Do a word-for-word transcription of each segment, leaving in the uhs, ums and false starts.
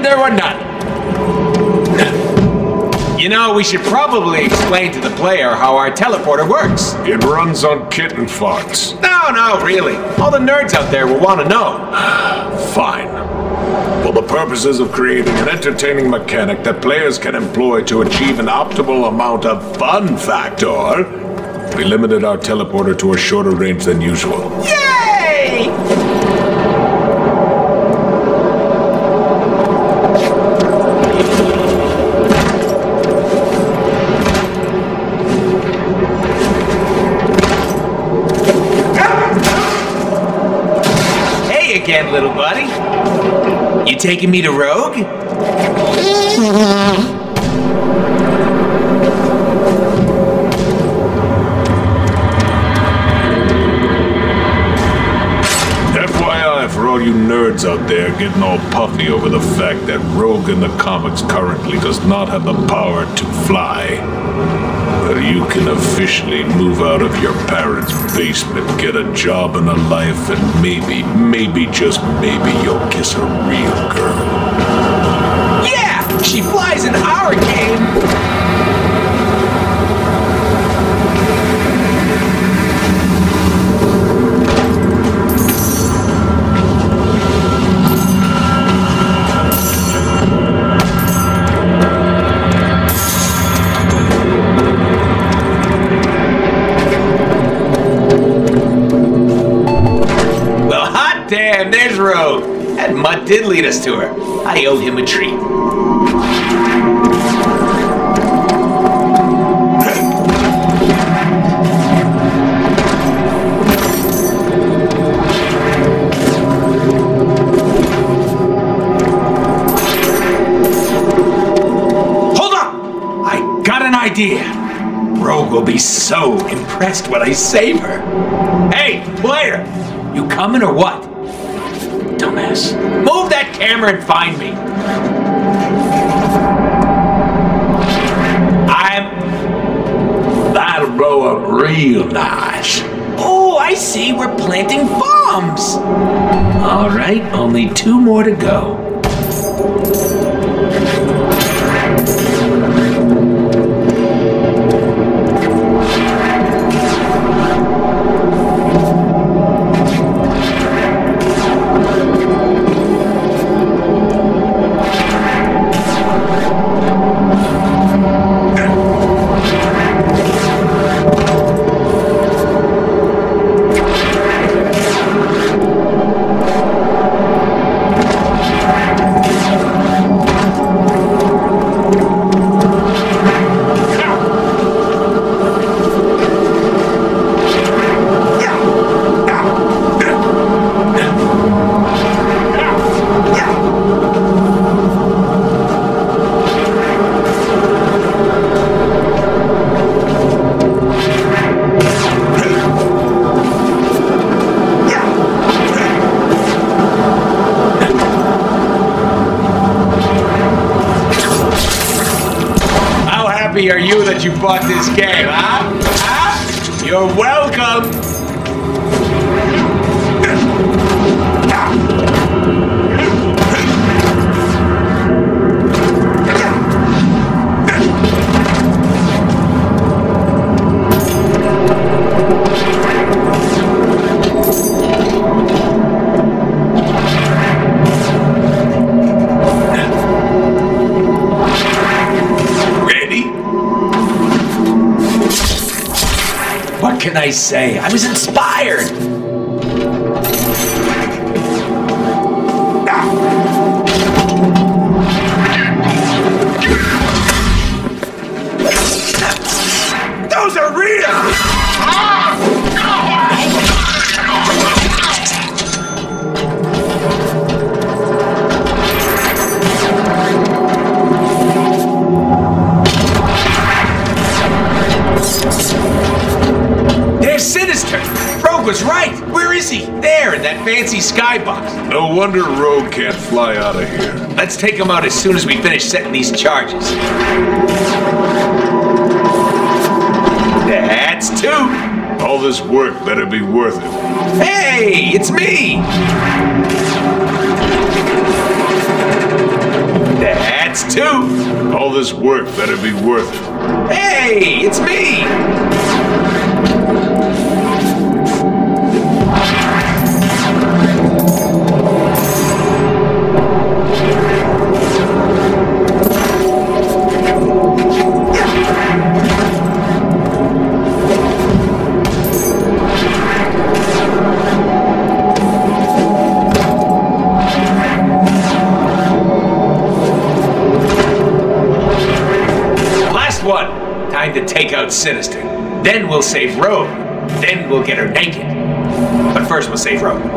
there were none. You know, we should probably explain to the player how our teleporter works. It runs on kitten farts. No, no, really. All the nerds out there will want to know. Fine. For the purposes of creating an entertaining mechanic that players can employ to achieve an optimal amount of fun factor, we limited our teleporter to a shorter range than usual. Yay! Hey again, little buddy. You taking me to Rogue? F Y I for all you nerds out there getting all puffy over the fact that Rogue in the comics currently does not have the power to fly. But you can officially move out of your parents' basement, get a job and a life, and maybe, maybe, just maybe you'll kiss a real girl. Yeah! She flies in our game! Damn, there's Rogue. That mutt did lead us to her. I owe him a treat. Hold up! I got an idea. Rogue will be so impressed when I save her. Hey, player! You coming or what? Dumbass. Move that camera and find me. I'm... That'll blow up real nice. Oh, I see. We're planting bombs. All right, only two more to go. Are you that you bought this game, huh? Huh? You're welcome! What can I say? I was inspired! Those are real! Sinister! Rogue was right! Where is he? There, in that fancy skybox. No wonder Rogue can't fly out of here. Let's take him out as soon as we finish setting these charges. That's two! All this work better be worth it. Hey! It's me! too. All this work better be worth it. Hey, it's me! Time to take out Sinister. Then we'll save Rogue. Then we'll get her naked. But first we'll save Rogue.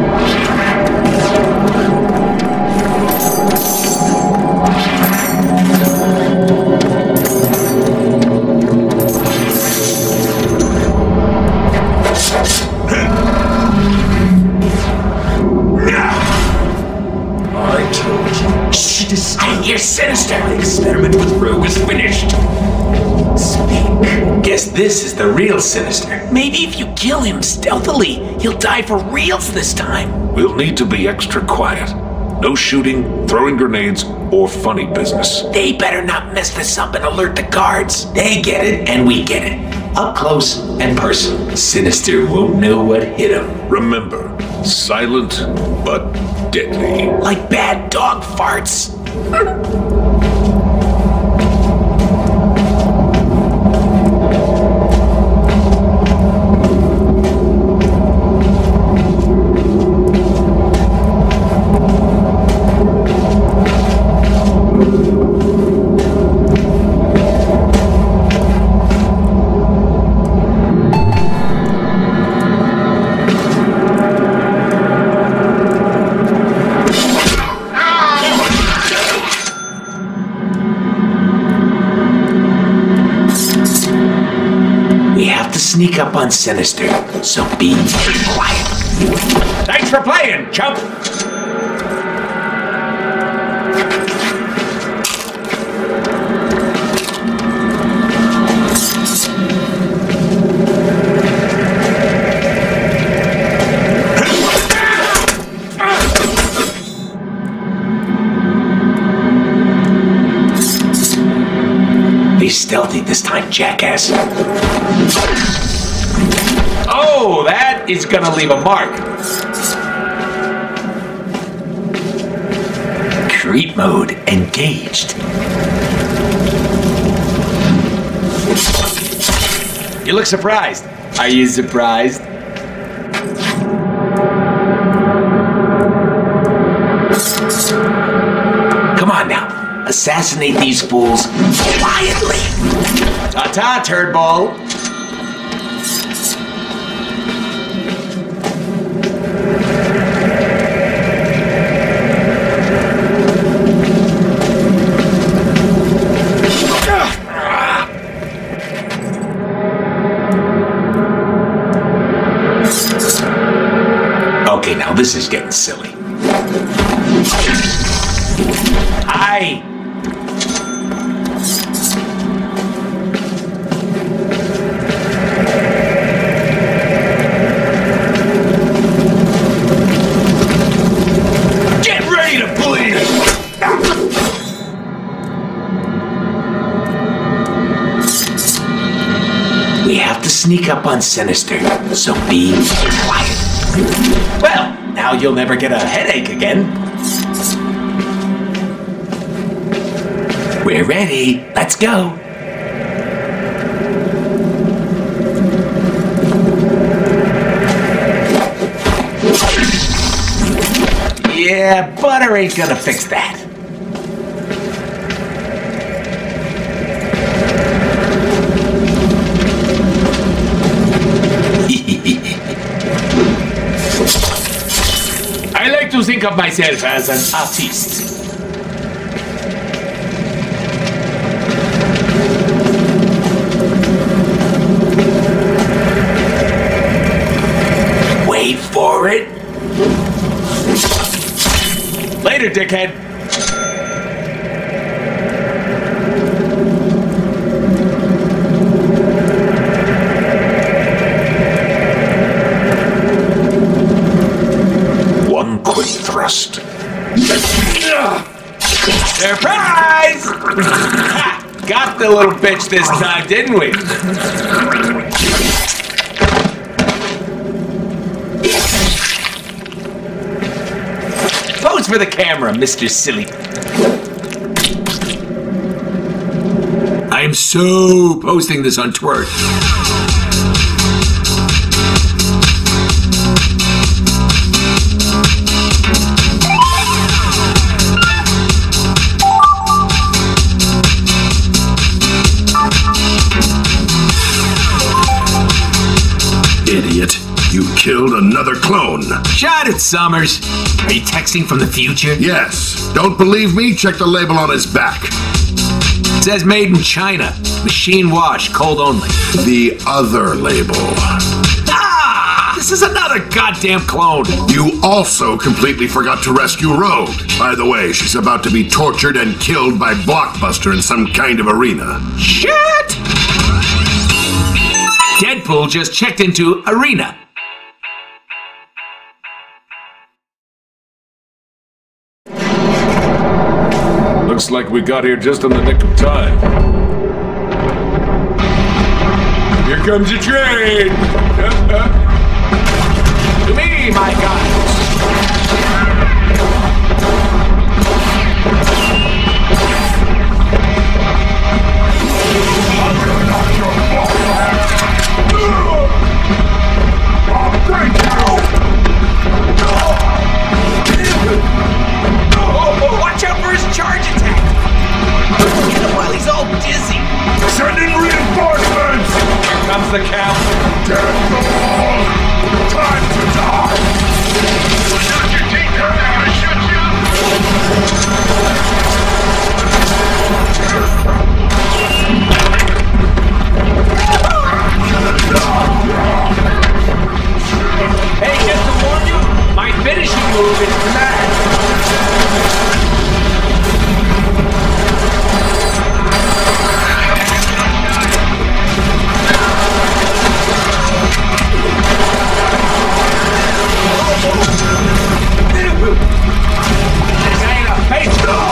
I told you. Shh, I hear Sinister. My experiment with Rogue is finished. Speak. Guess this is the real Sinister. Maybe if you kill him stealthily, he'll die for reals this time. We'll need to be extra quiet. No shooting, throwing grenades, or funny business. They better not mess this up and alert the guards. They get it, and we get it. Up close and personal. Sinister won't know what hit him. Remember, silent but deadly. Like bad dog farts. Sneak up on Sinister, so be quiet. Thanks for playing, chump! Be stealthy this time, jackass. Oh, that is gonna leave a mark. Creep mode engaged. You look surprised. Are you surprised? Come on now. Assassinate these fools quietly. Ta-ta, turd ball. Okay, now this is getting silly. Aye. Get ready to bleed! We have to sneak up on Sinister, so be quiet. Well, now you'll never get a headache again. We're ready. Let's go. Yeah, butter ain't gonna fix that. I like to think of myself as an artiste. Wait for it. Later, dickhead. One quick thrust. Surprise! Ha! Got the little bitch this time, didn't we? Pose for the camera, Mister Silly. I'm so posting this on Twerk. Idiot. You killed another clone. Shut it, Summers. Are you texting from the future? Yes. Don't believe me? Check the label on his back. It says made in China. Machine wash, cold only. The other label. Ah! This is another goddamn clone. You also completely forgot to rescue Rogue. By the way, she's about to be tortured and killed by Blockbuster in some kind of arena. Shit! Deadpool just checked into Arena. Looks like we got here just in the nick of time. Here comes your train! To me, my guys. Oh, watch out for his charge attack! Get him while he's all dizzy. Sending reinforcements! Here comes the count. Deadpool! Time to die! Doctor Tinker, I'm gonna shoot you! Hey, just to warn you, my finishing move is mad. This ain't a baseball.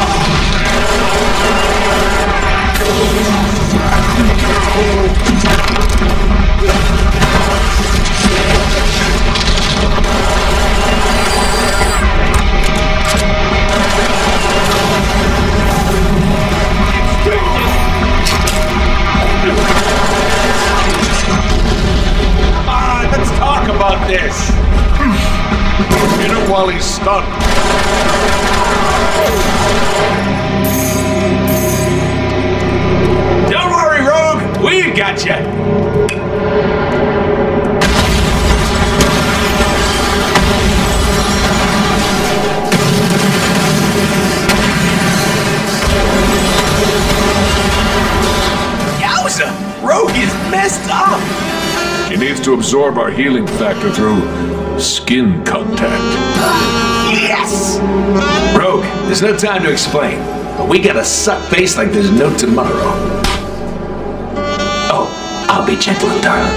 Come on, let's talk about this. Hit him while he's stunned. Don't worry, Rogue. We got you. Yowza! Rogue is messed up. He needs to absorb our healing factor through skin contact. Yes! Rogue, there's no time to explain, but we gotta suck face like there's no tomorrow. Oh, I'll be gentle, darling.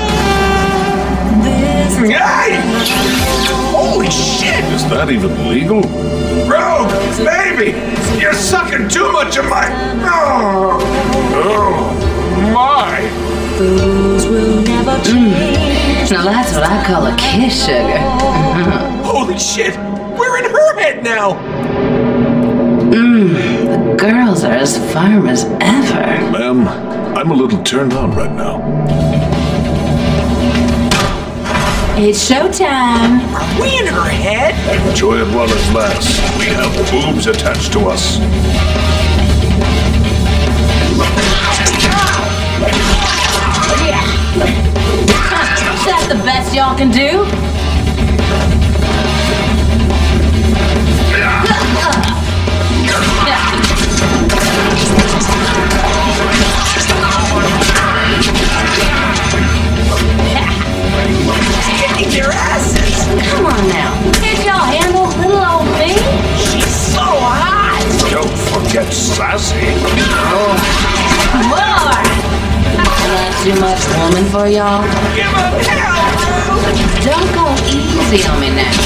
Hey! Holy shit! Is that even legal? Rogue, baby! You're sucking too much of my... Oh, Oh, my! Mm. Now that's what I call a kiss, sugar. holy shit! We're in her head now! Mmm, the girls are as firm as ever. Ma'am, I'm a little turned on right now. It's showtime. Are we in her head? Enjoy it while it lasts. We have boobs attached to us. Is that the best y'all can do? Kicking their asses! Come on now. Can't y'all handle little old me? She's so hot! Don't forget Sassy. More! Not too much woman for y'all? Give him hell, Drew! Don't go easy on me now.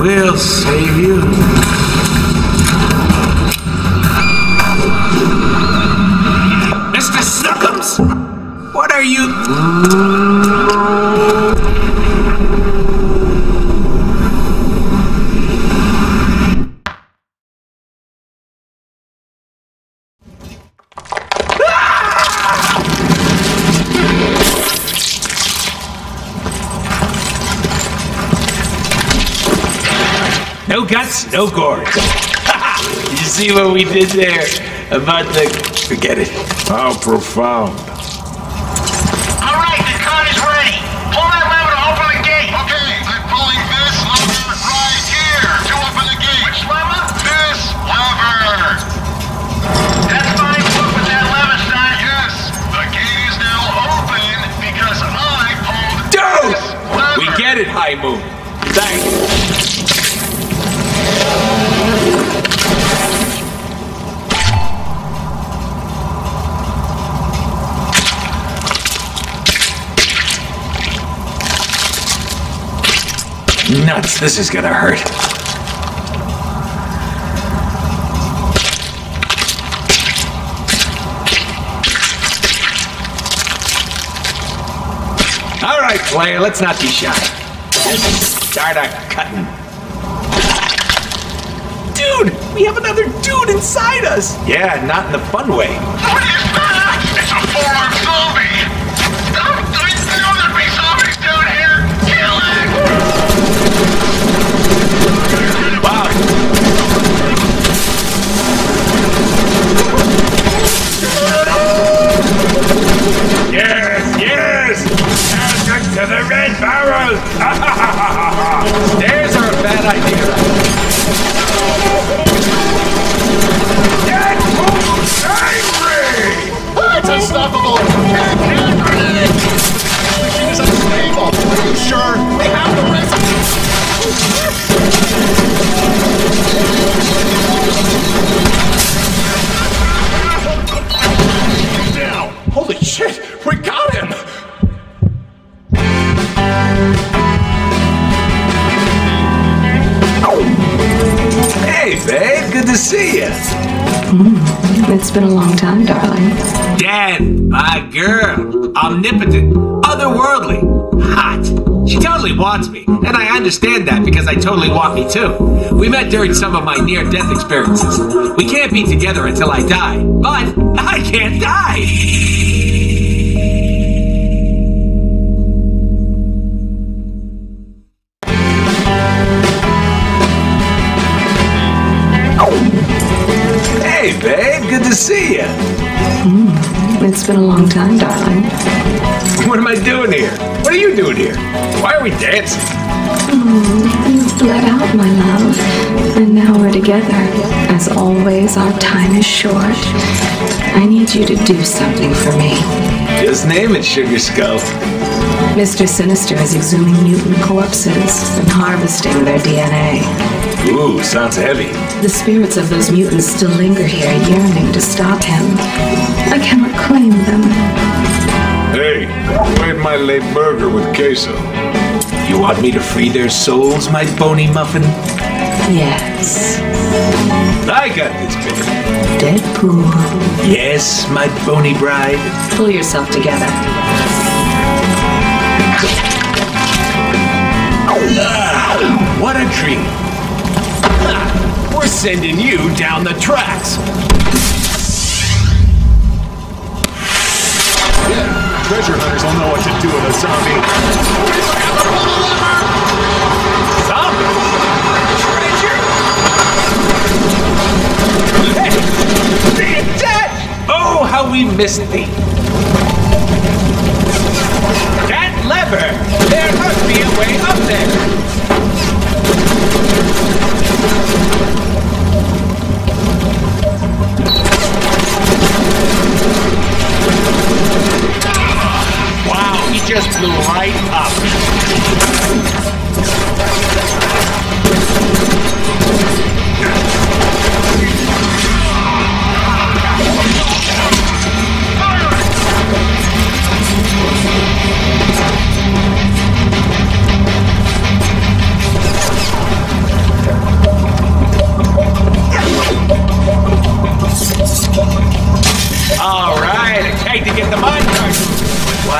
will save you. Mister Snookums! What are you... No guts, no gore. You see what we did there? About the... Forget it. How profound. All right, the car is ready. Pull that lever to open the gate. Okay, I'm pulling this lever right here to open the gate. Which lever? This lever. That's fine. Look with that lever, son. Yes, the gate is now open because I pulled Dude! this lever. We get it, High Moon. Thanks. Nuts, this is gonna hurt. All right, player, let's not be shy. Let's start a cutting. Dude, we have another dude inside us. Yeah, not in the fun way. What is that? It's a four-armed zombie. Oh, I know there'd be zombies down here. Kill it. Wow. Yes, yes! Now to the red barrel! Stairs are a bad idea. Deadpool's angry! It's unstoppable. Hand grenade. The machine is unstable. Are you sure? We have the recipe. Down. Holy shit! We got him! Hey, babe, good to see you. Mm, it's been a long time, darling. Dad, my girl. Omnipotent. Otherworldly. Hot. She totally wants me. And I understand that because I totally want me too. We met during some of my near-death experiences. We can't be together until I die. But I can't die. Hey, babe, good to see you. Mm, it's been a long time, darling. What am I doing here? What are you doing here? Why are we dancing? Mm, you've bled out, my love. And now we're together. As always, our time is short. I need you to do something for me. Just name it, Sugar Skull. Mister Sinister is exhuming mutant corpses and harvesting their D N A. Ooh, sounds heavy. The spirits of those mutants still linger here, yearning to stop him. I cannot claim them. Hey, who ate my late burger with queso? You want me to free their souls, my bony muffin? Yes. I got this, baby. Deadpool. Yes, my bony bride. Pull yourself together. Ah, what a treat. Ha, we're sending you down the tracks. Yeah, treasure hunters will know what to do with a zombie. Zombie? Treasure? Hey, Dad! Oh, how we missed thee. That lever! There must be a way up there. Wow, he just flew right up.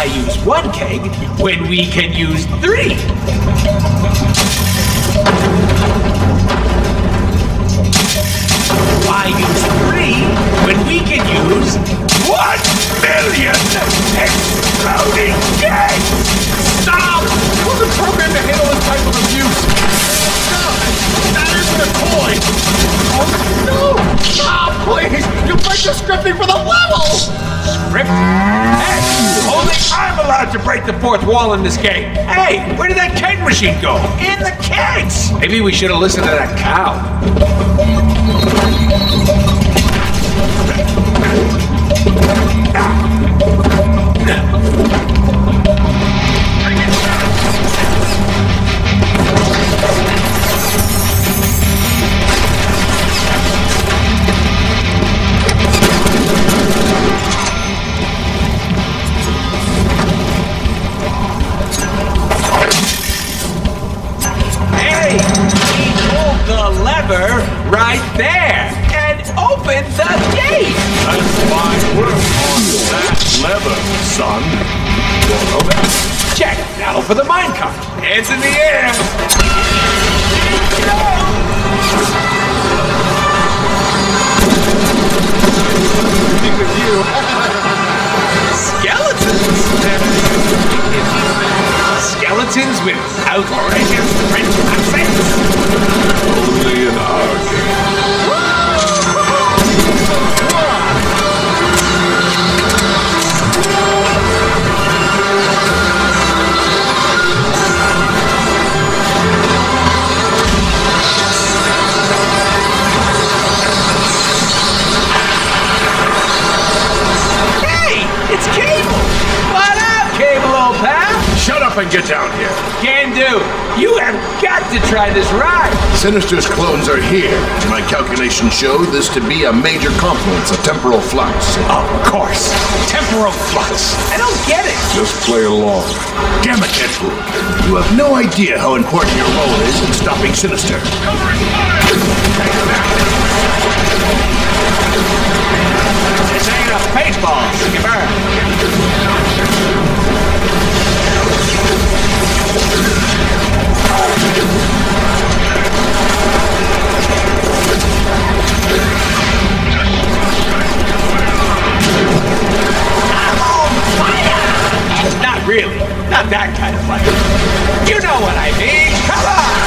Why use one keg when we can use three? Why use three when we can use one million exploding kegs? Stop! I wasn't programmed to handle this type of abuse. Stop! That isn't a toy! Oh, no! Stop, please! You break the scripting for the level! Script? Hey! Only I'm allowed to break the fourth wall in this game. Hey! Where did that keg machine go? In the kegs! Maybe we should have listened to that cow. Hey, he pulled the lever right there and opened the gate. That's fine work on that lever, son. Okay. Check. Now for the minecart. Hands in the air. With you. Skeletons. Skeletons without righteous French accents. Only in our game. It's Cable! What up, Cable, old pal? Shut up and get down here. Can do. You have got to try this ride. Sinister's clones are here. My calculations show this to be a major confluence of temporal flux. Of course. Temporal flux. I don't get it. Just play along. Damn it, Deadpool. You have no idea how important your role is in stopping Sinister. This ain't a baseball, skipper. Not really. Not that kind of fire. You know what I mean. Come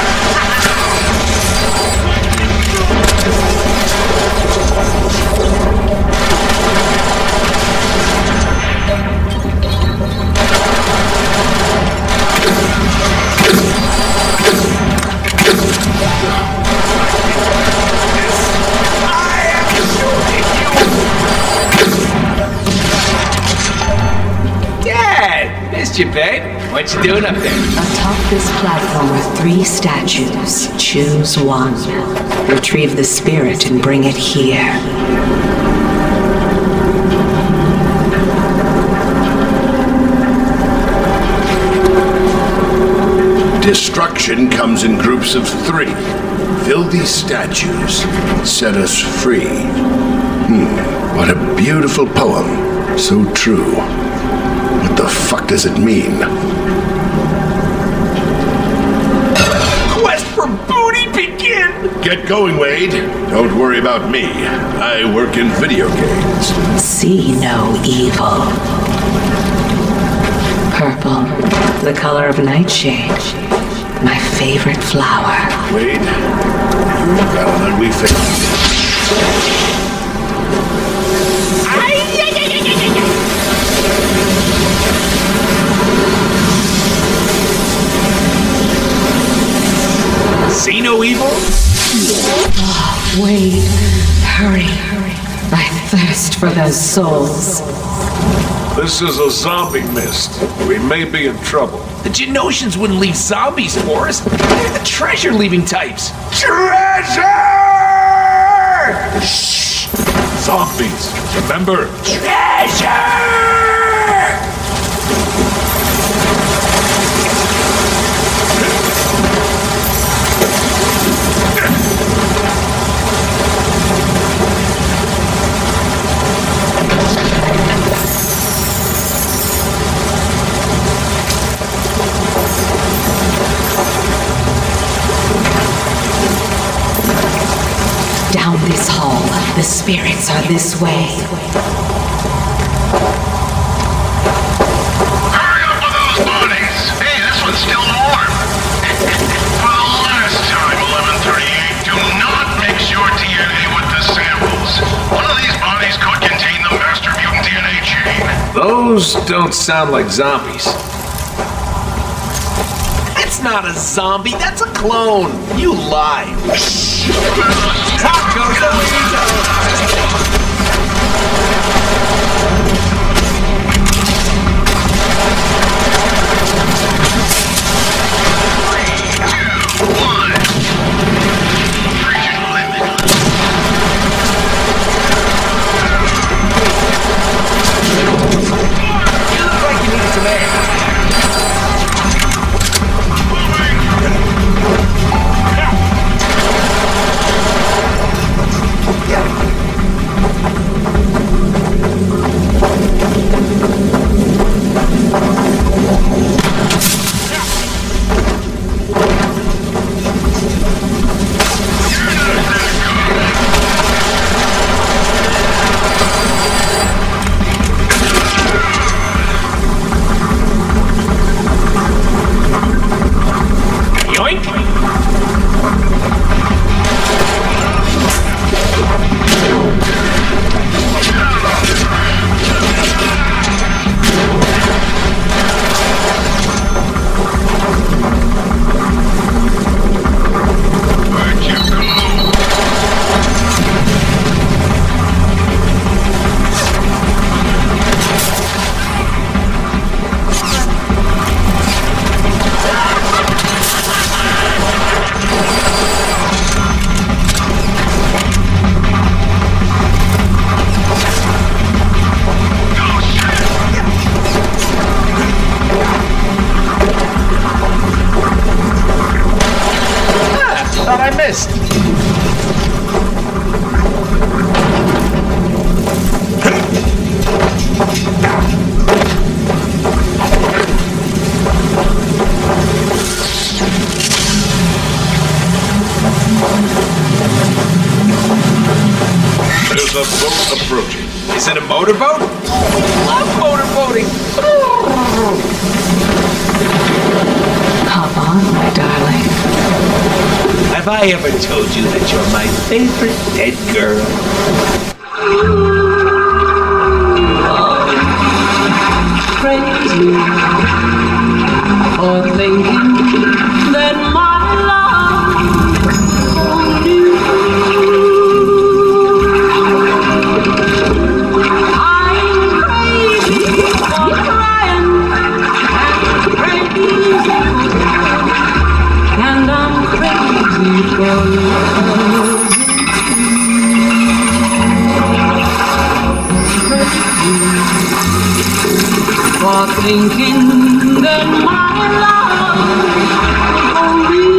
Missed you, babe. What you doing up there? Atop this platform are three statues. Choose one. Retrieve the spirit and bring it here. Destruction comes in groups of three. Fill these statues. Set us free. Hmm. What a beautiful poem. So true. What the fuck does it mean? Quest for booty begin! Get going, Wade. Don't worry about me. I work in video games. See no evil. Purple, the color of nightshade. My favorite flower. Wade, you've got an ugly face. See no evil? Oh, Wade, hurry. I thirst for those souls. This is a zombie mist. We may be in trouble. The Genosians wouldn't leave zombies for us. They're the treasure-leaving types. Treasure! Shh! Zombies, remember? Treasure! spirits are this way. Hurry up with those bodies! Hey, this one's still warm. For the last time, eleven thirty-eight, do not mix your D N A with the samples. One of these bodies could contain the master mutant D N A chain. Those don't sound like zombies. That's not a zombie, that's a clone. You lie. Taco There's a boat approaching. Is it a motorboat? Love motorboating. Hop on, my darling. Have I ever told you that you're my favorite dead girl? Crazy for thinking that my love for you. I'm crazy for crying and crazy for and I'm crazy for love. For thinking that my love for you.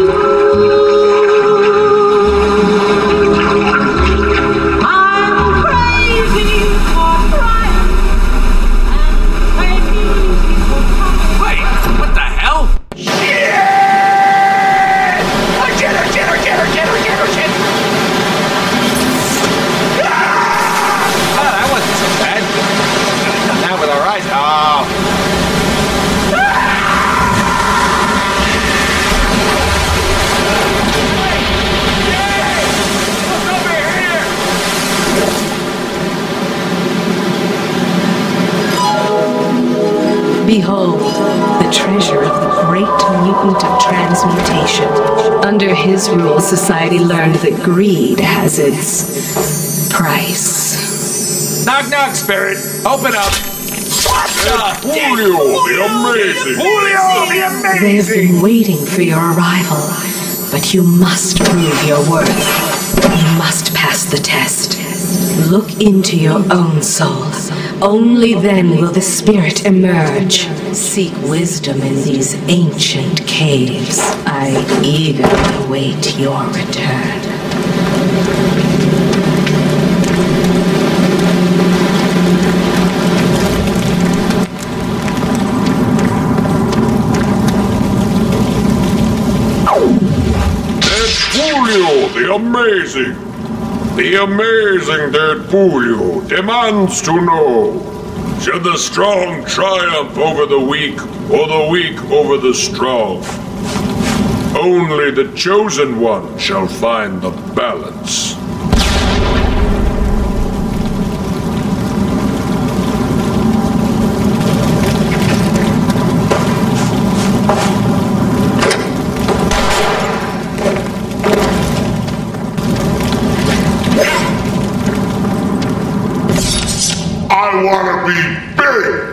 I'm crazy for crying and crazy for crying. Wait, what the hell? Shit! Oh, get her, get her, get her, get her, get her, get her! Ah! Oh, that wasn't so bad. Now with our eyes. Oh. Behold, the treasure of the great mutant of transmutation. Under his rule, society learned that greed has its price. Knock, knock, spirit. Open up. What the? Julio, the amazing. Julio, the They have amazing. been waiting for your arrival, but you must prove your worth. You must pass the test. Look into your own soul. Only then will the spirit emerge. Seek wisdom in these ancient caves. I eagerly await your return. It's Julio, the amazing. The amazing Deadpoolio demands to know, should the strong triumph over the weak, or the weak over the strong? Only the chosen one shall find the balance. I wanna be big!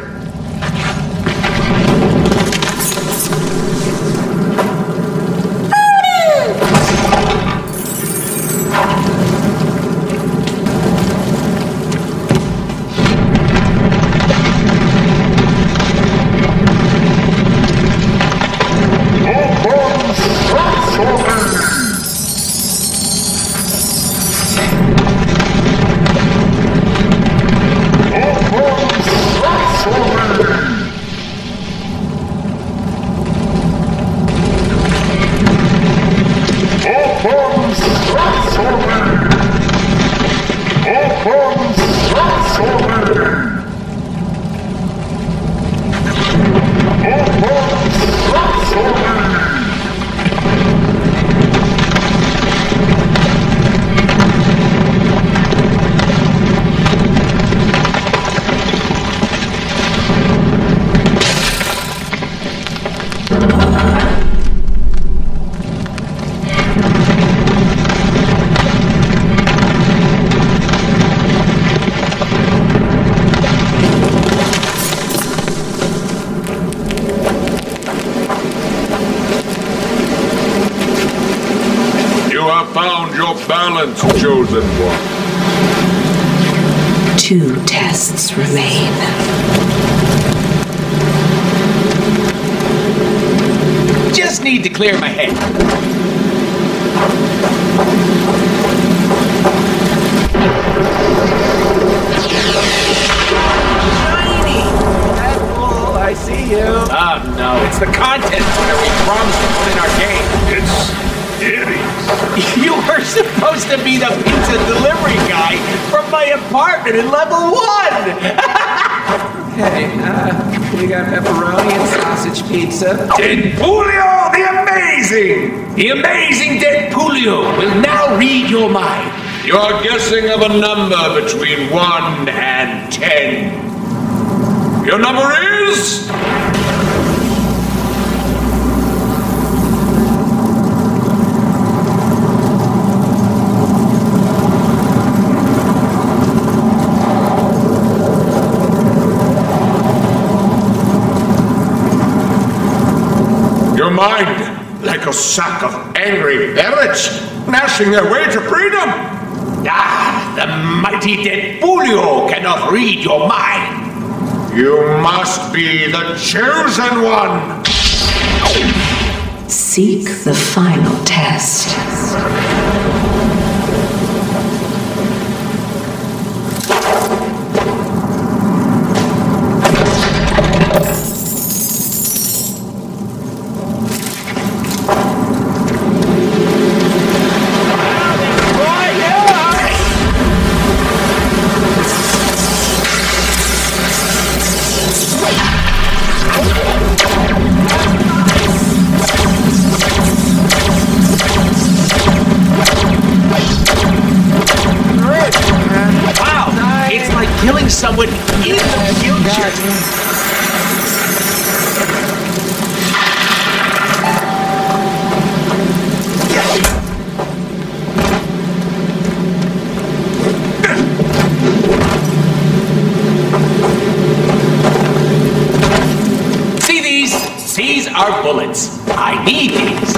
Balance, chosen one. Two tests remain. Just need to clear my head. Shiny! Deadpool, I see you. Oh no, it's the content center we promised to put in our game. It's idiots. You were supposed to be the pizza delivery guy from my apartment in level one! Hey, uh, we got pepperoni and sausage pizza. Deadpoolio the Amazing! The amazing Deadpoolio will now read your mind. You're guessing of a number between one and ten. Your number is... Your mind, like a sack of angry ferrets, gnashing their way to freedom. Ah, the mighty Deadpoolio cannot read your mind. You must be the chosen one. Seek the final test. Killing someone in the future. See these? These are bullets. I need these.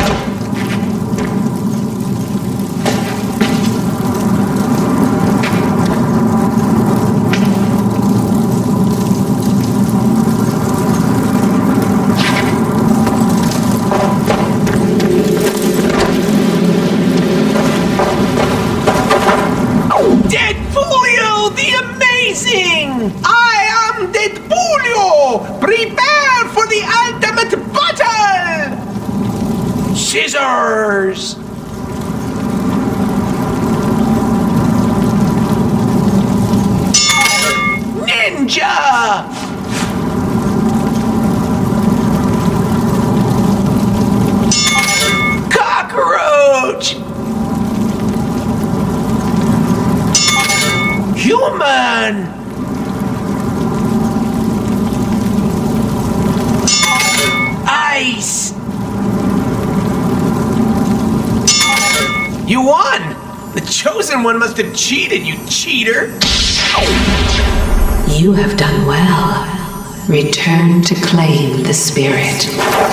Scissors! Danger! Cockroach! Human! Ice! You won! The Chosen One must have cheated, you cheater! You have done well. Return to claim the spirit.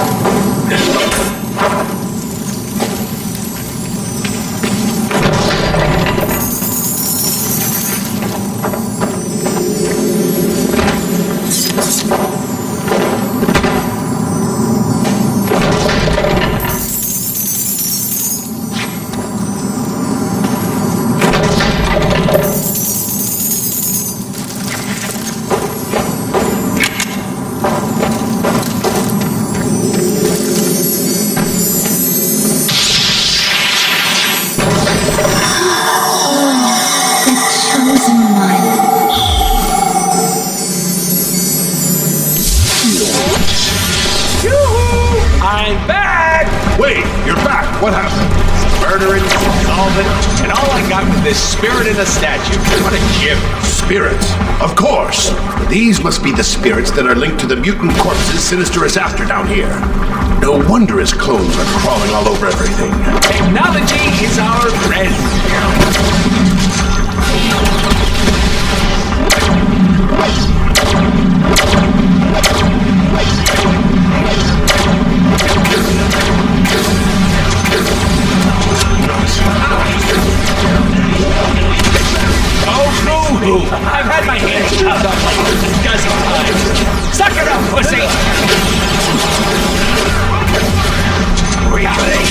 What happened? Murdering, solvent, and all I got was this spirit in a statue. What a gift. Spirits? Of course. These must be the spirits that are linked to the mutant corpses Sinister is after down here. No wonder his clones are crawling all over everything. Technology is our friend. I've had my hands chopped off like a dozen times. Suck it up, pussy! Reality!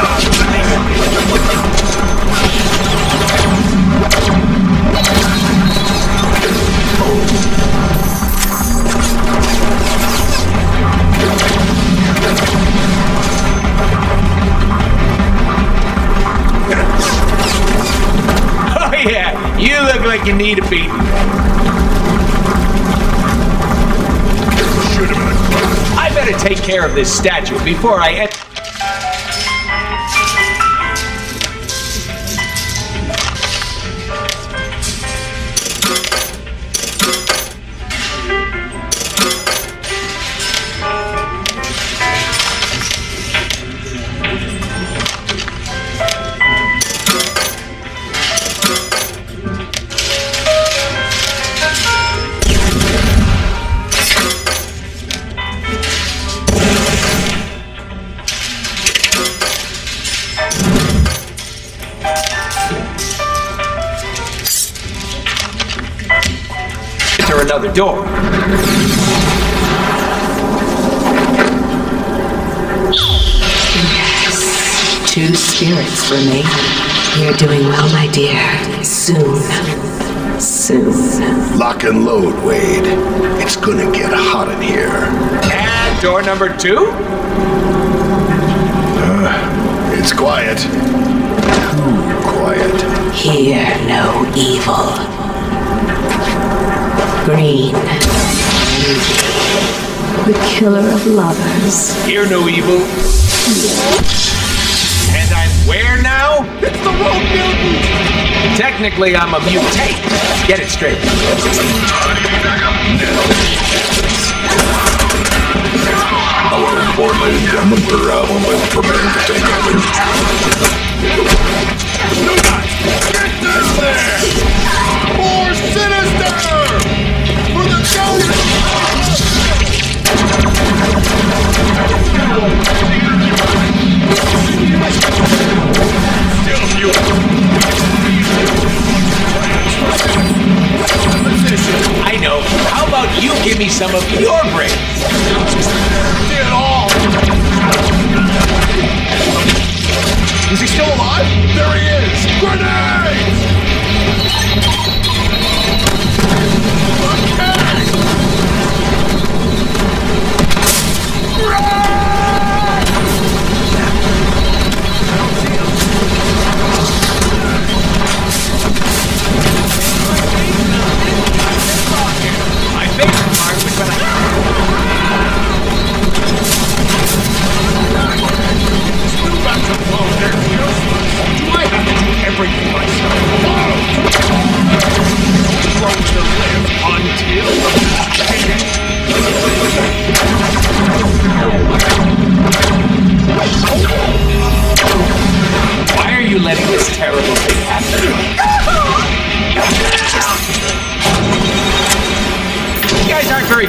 Oh yeah, you look like you need a beating. I better take care of this statue before I end. Another door. Yes, two spirits remain. You're doing well, my dear. Soon, soon. Lock and load, Wade. It's gonna get hot in here. And door number two? Uh, it's quiet. Too quiet. Hear no evil. Green, the killer of lovers. Hear no evil. And I'm where now? It's the Rogue Mutant! Technically, I'm a mutate. Get it straight. Our report, ladies and gentlemen, we're uh, preparing to take over. You guys, get this there! More Sinister! For the Chosen! Still you. I know. How about you give me some of your brains? Get all! Is he still alive? There he is! Grenades! I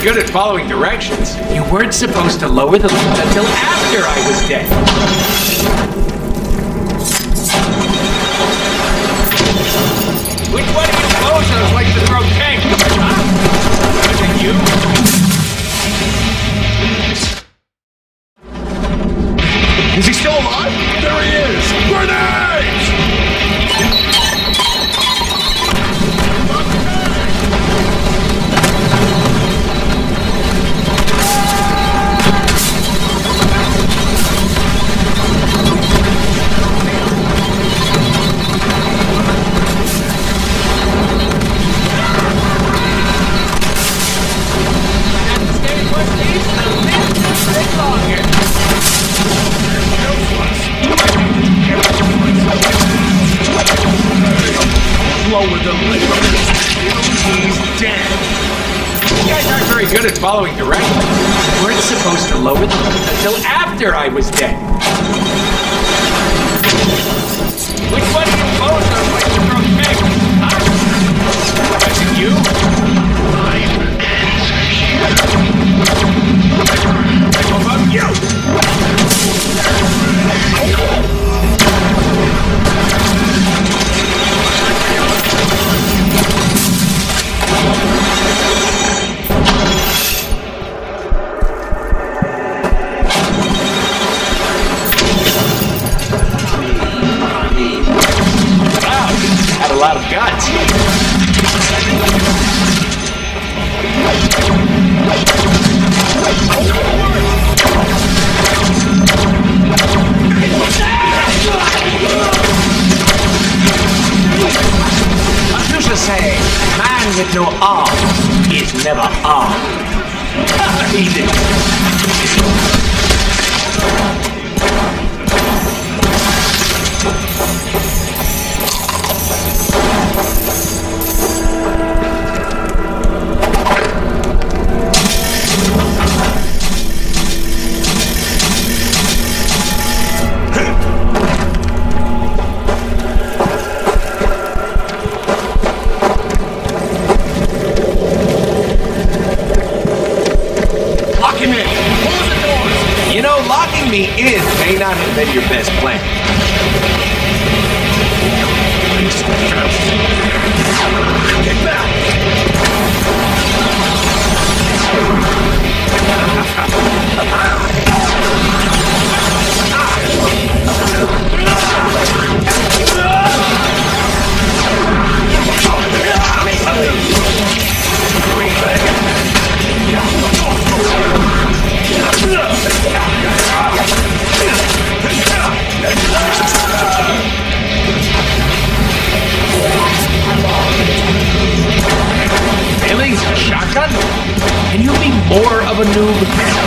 good at following directions. You weren't supposed to lower the lift until after I was dead. Which one of you bozos likes to throw tanks? Huh? Was it you? Is he still alive? There he is! Grenades! Lower the lift. He's dead. You guys aren't very good at following directions. You weren't supposed to lower the lift until after I was dead. Which one of you bozos likes to throw tanks? Huh? Was it you? How about you? Wow, had a lot of guts. Used to say, man with no arm is never armed. He did. Me in may not have been your best plan. Get back! Really? Shotgun? Can you be more of a noob?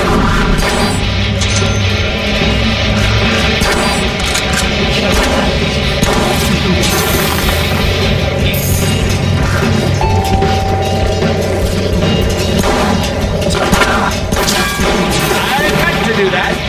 I meant to do that.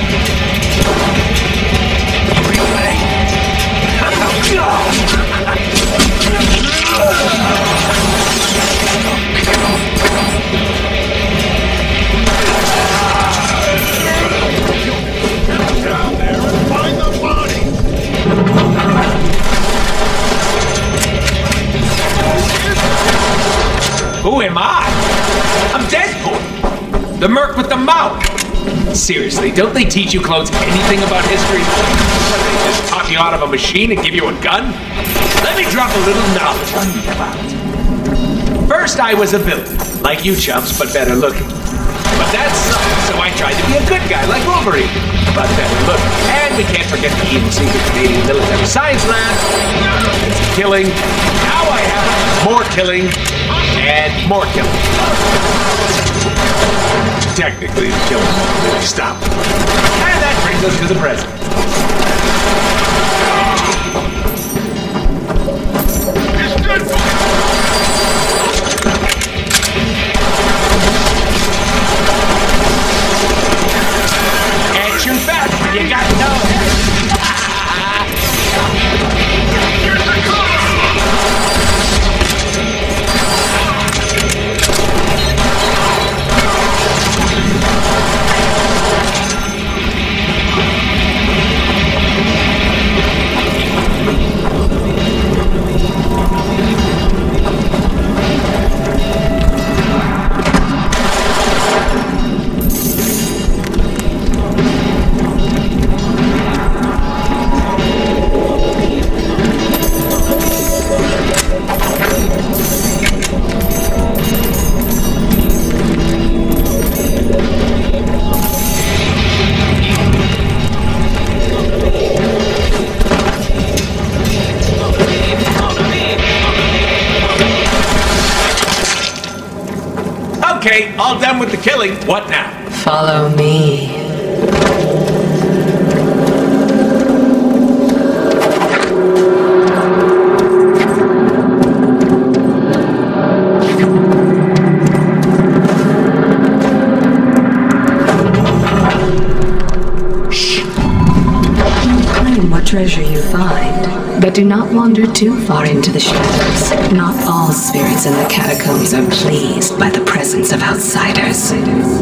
Who am I? I'm Deadpool, the merc with the mouth. Seriously, don't they teach you clones anything about history? What, they just pop you out of a machine and give you a gun? Let me drop a little knowledge on you about. First, I was a villain, like you chumps, but better looking. But that sucked, so I tried to be a good guy, like Wolverine, but better looking. And we can't forget the evil secret Canadian military science lab. It's killing. Now I have more killing. And more killing. Technically, the killing won't really stop. And that brings us to the present. It's good. Action fast. You got no head. Here's the cover. with the killing. What now? Follow me. Treasure you find, but do not wander too far into the shadows. Not all spirits in the catacombs are pleased by the presence of outsiders.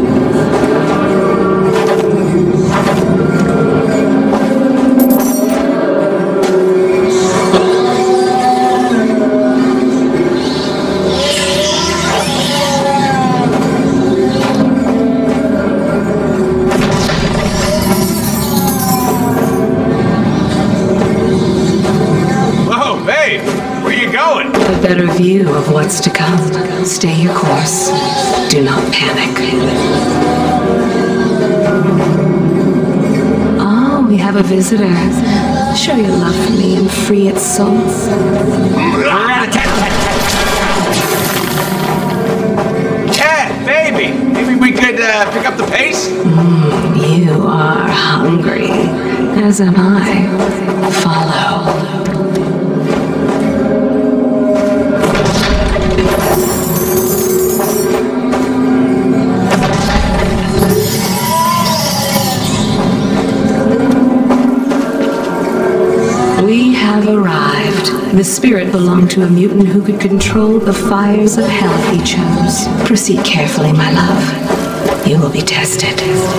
Better view of what's to come. Stay your course. Do not panic. Oh, we have a visitor. Show your love for me and free its soul. Cat, baby, maybe we could uh, pick up the pace? Mm, you are hungry, as am I. Follow. Arrived. The spirit belonged to a mutant who could control the fires of hell he chose. Proceed carefully, my love. You will be tested.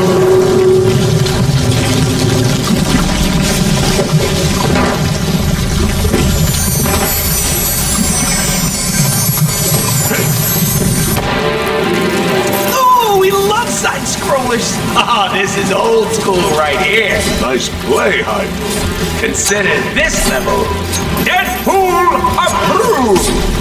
Oh, we love side-scrollers. Oh, this is old school right here. Nice play, Hyde. Consider this level Deadpool approved!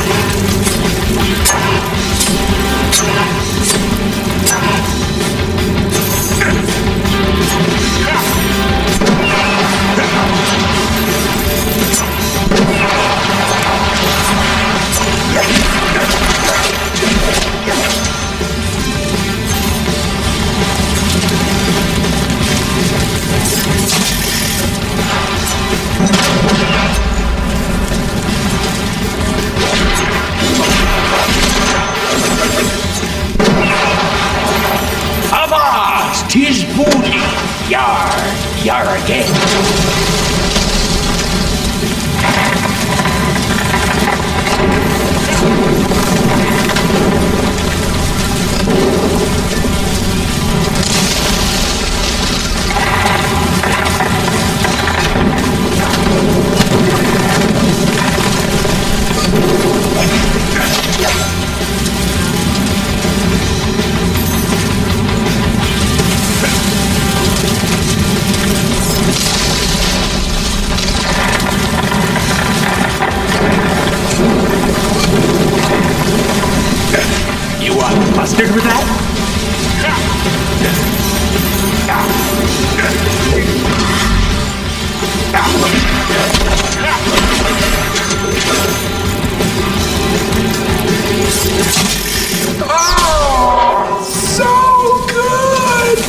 Tis booty, yar, yar again. Mustard with that? Oh, so good!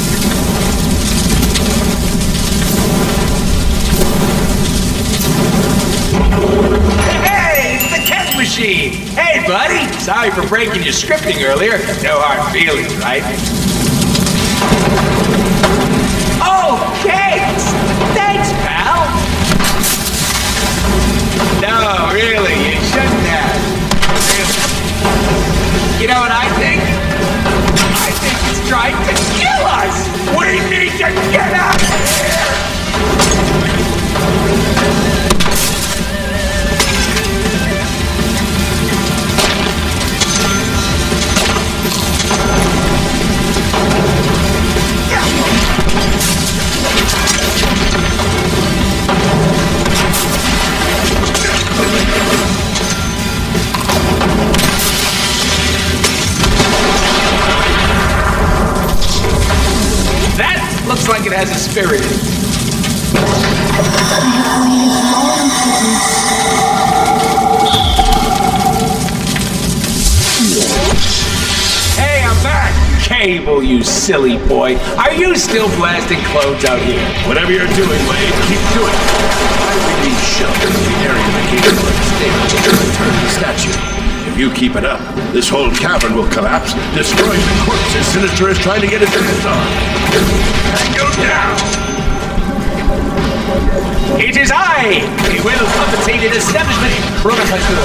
Hey, it's the Cat Machine! Hey, buddy! Sorry for breaking your scripting earlier. No hard feelings, right? Oh, cakes! Thanks, pal! No, really, you shouldn't have. Really. You know what I think? I think it's trying to kill us! We need to get out of here! That looks like it has a spirit in it. Hey, I'm back! table, you silly boy. Are you still blasting clones out here? Whatever you're doing, Wade, keep doing it. Why do we need shelter in the area that gave us a stage to return the statue? If you keep it up, this whole cavern will collapse, destroying the corpses Sinister is trying to get his hands on. And go down! It is I, a well-compensated establishment professor.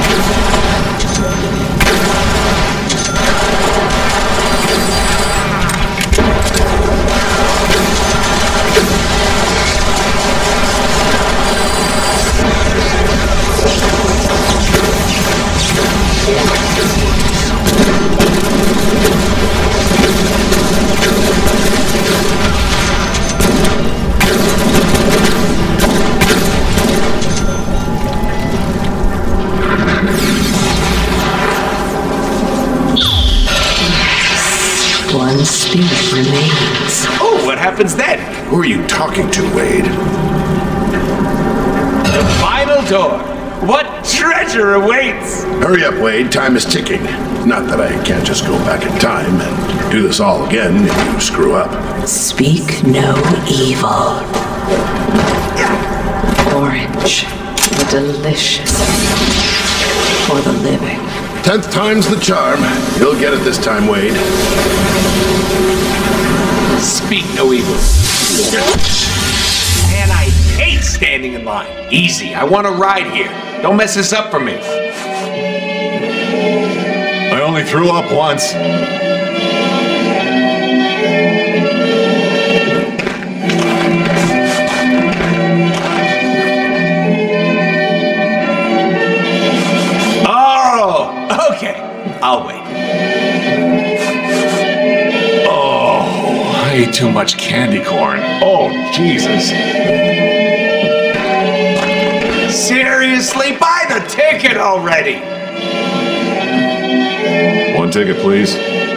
One spirit remains. Oh, what happens then? Who are you talking to, Wade? The final door. What treasure awaits? Hurry up, Wade. Time is ticking. Not that I can't just go back in time and do this all again if you screw up. Speak no evil. Orange, the delicious for the living. Tenth time's the charm. You'll get it this time, Wade. Speak no evil. Man, I hate standing in line. Easy, I want to ride here. Don't mess this up for me. I only threw up once. I'll wait. Oh, I ate too much candy corn. Oh, Jesus. Seriously? Buy the ticket already! One ticket, please.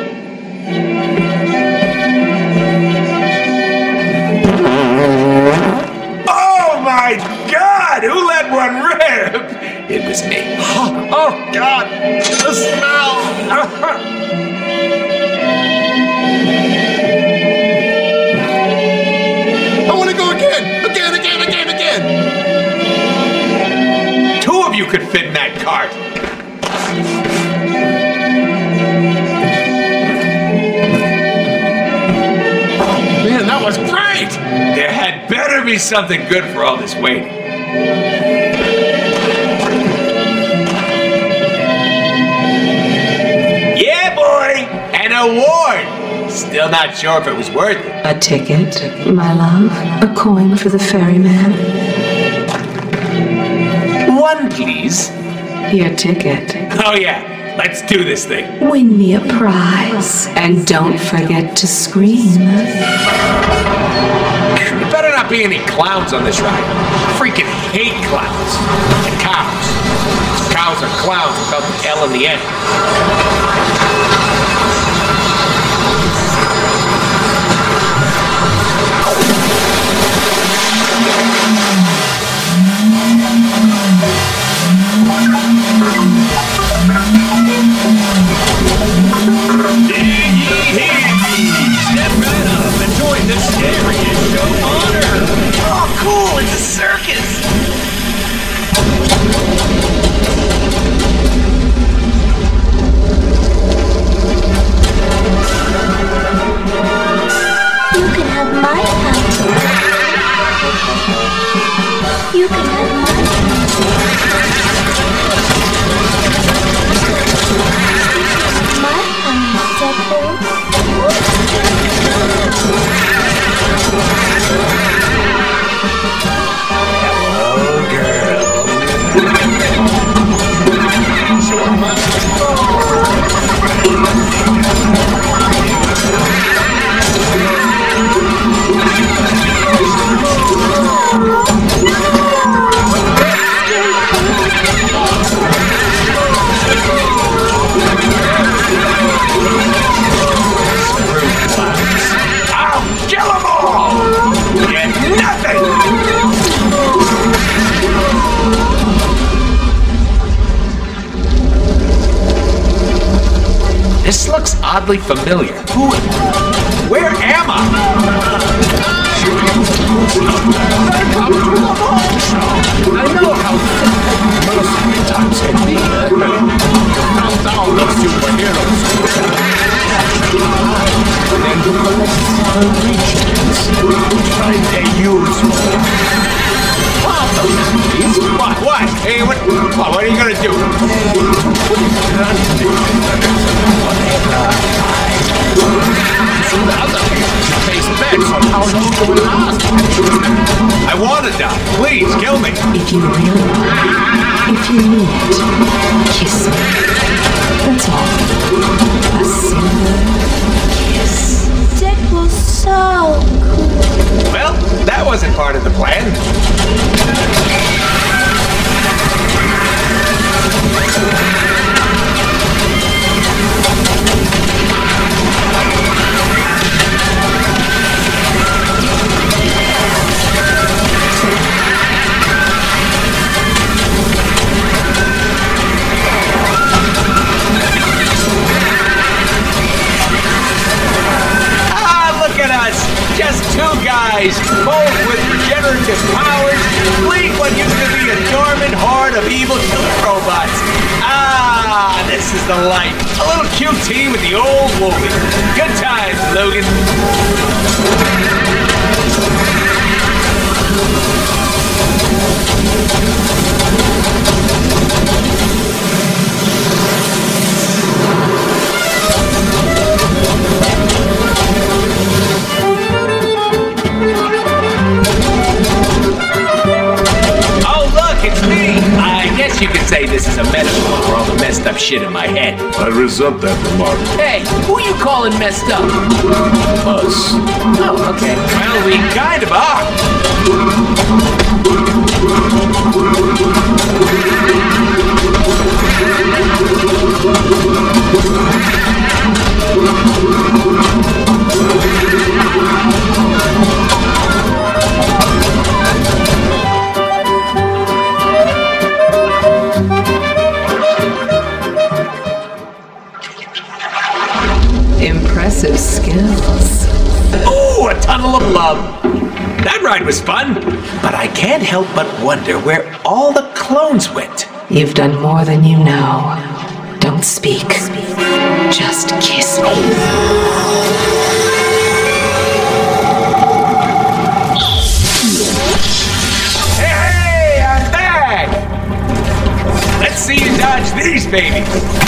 Oh my God! Who let one rip? It was me. Oh, God! The smell! I want to go again! Again, again, again, again! Two of you could fit in that cart. Man, that was great! There had better be something good for all this waiting. An award! Still not sure if it was worth it. A ticket, my love. A coin for the ferryman. One, please. Your ticket. Oh yeah, let's do this thing. Win me a prize. And don't forget to scream. There better not be any clowns on this ride. I freaking hate clowns. And cows. Cows are clowns without the L in the end. You can have mine. My honey, Deadpool. oddly familiar. Who? Where am I? I know how mercenary times can be. Count down the superheroes. Then to collect foreign regions. Try they use What? What? Hey, what? What, what are you gonna do? So the other place bets on how long it will last. I wanna die. Please, kill me. If you really want me, if you mean it, kiss me. That's all. A single kiss. That was so cool. Well, that wasn't part of the plan. Just two guys, both with regenerative powers, fleeing what used to be a dormant horde of evil killer robots. Ah, this is the life. A little Q T with the old Wolvie. Good times, Logan. It's me! I guess you could say this is a metaphor for all the messed up shit in my head. I resent that remark. Hey, who you calling messed up? Us. Oh, okay. Well, we kind of are. Impressive skills. Ooh, a tunnel of love. That ride was fun, but I can't help but wonder where all the clones went. You've done more than you know. Don't speak. Just kiss me. Hey, I'm back! Let's see you dodge these babies.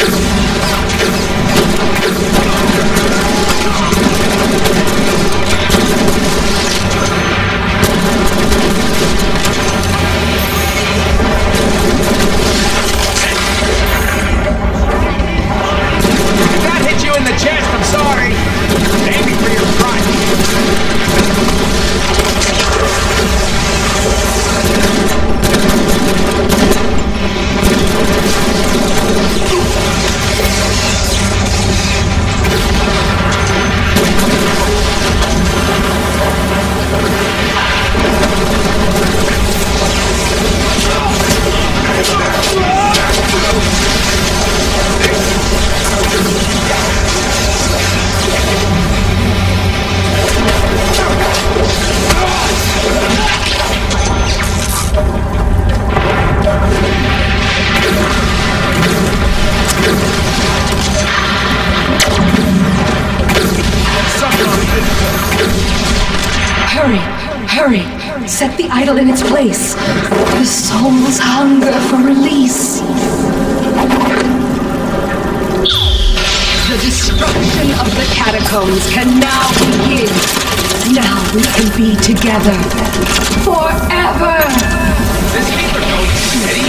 If that hit you in the chest, I'm sorry. Aiming for your front. Hurry, hurry. Set the idol in its place. The soul's hunger for release. The destruction of the catacombs can now begin. Now we can be together. Forever! This paper goes steady.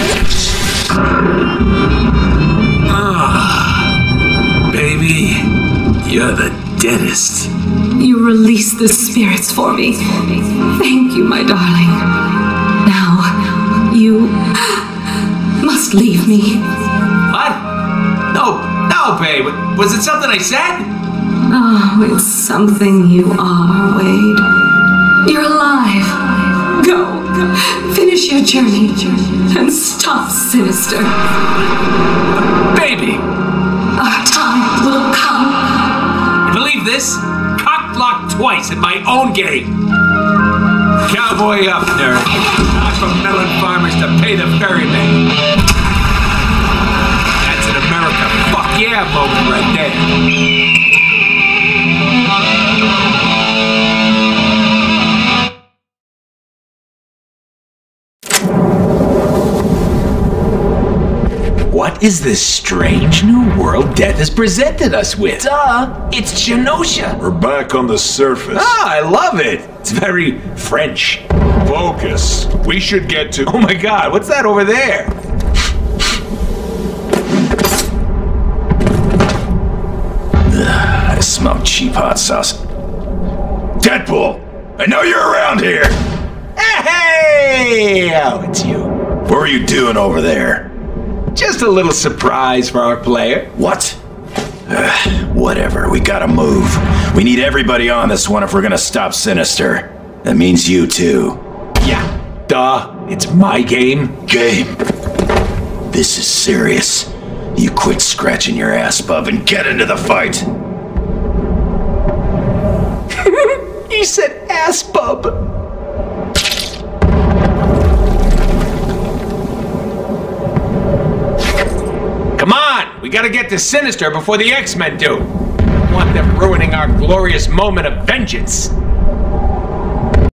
Ah, baby, you're the deadest. You release the spirits for me. Thank you, my darling. Now, you must leave me. What? No, no, babe. Was it something I said? Oh, it's something you are, Wade. You're alive. Go. Finish your journey and stop Sinister. Baby! Our time will come. believe this? Cock-blocked twice in my own game. Cowboy up, nerd. Not from melon farmers to pay the ferryman. That's an America fuck yeah moment right there. What is this strange new world Death has presented us with? Duh, it's Genosha. We're back on the surface. Ah, I love it. It's very French. Focus. We should get to... Oh my god, what's that over there? Ugh, I smell cheap hot sauce. Deadpool! I know you're around here! Hey! Oh, it's you. What are you doing over there? Just a little surprise for our player. What? Uh, whatever, we gotta move. We need everybody on this one if we're gonna stop Sinister. That means you too. Yeah, duh. It's my game. Game? This is serious. You quit scratching your ass, bub, and get into the fight. You said ass, bub. Come on! We gotta get to Sinister before the X-Men do. I don't want them ruining our glorious moment of vengeance.